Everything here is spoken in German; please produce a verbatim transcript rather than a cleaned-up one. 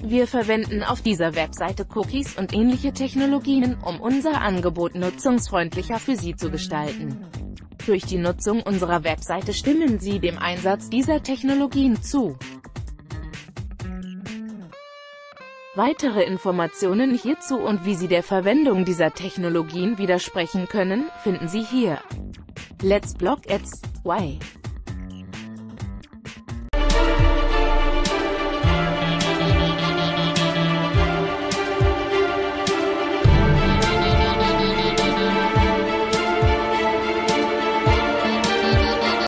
Wir verwenden auf dieser Webseite Cookies und ähnliche Technologien, um unser Angebot nutzungsfreundlicher für Sie zu gestalten. Durch die Nutzung unserer Webseite stimmen Sie dem Einsatz dieser Technologien zu. Weitere Informationen hierzu und wie Sie der Verwendung dieser Technologien widersprechen können, finden Sie hier. Let's Block Ads. Why?